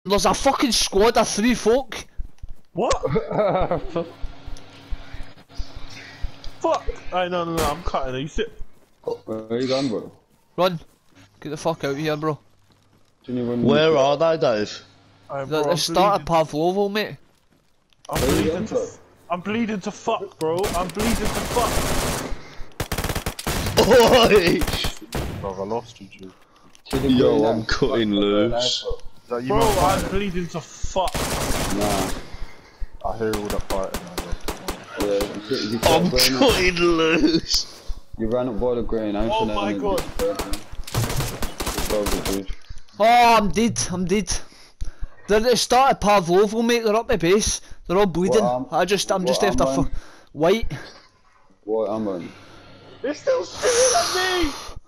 There's a fucking squad of 3 folk. What? Fuck! No, I'm cutting. Are you sick? Where are you going, bro? Run. Get the fuck out of here, bro. Where are they, Dave? They're at the start of Pavlovo, mate. I'm bleeding to fuck, bro. I'm bleeding to fuck. Oi! Bro, I lost you, G. Yo, I'm cutting loose. Bro, I'm bleeding to fuck. Nah. I hear all the fighting. I'm cutting loose. You ran up by the green. Oh my god. Oh, I'm dead. They're at the start of Pavlovo, mate. They're up the base. They're all bleeding. I'm just after white. What am I? They're still shooting at me!